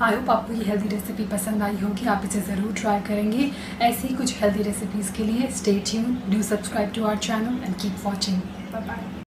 I hope आपको ये healthy recipe पसंद आई होगी, आप इसे ज़रूर ट्राई करेंगे। ऐसी ही कुछ हेल्दी रेसिपीज़ के लिए stay tuned, do subscribe to our channel and keep watching. Bye bye.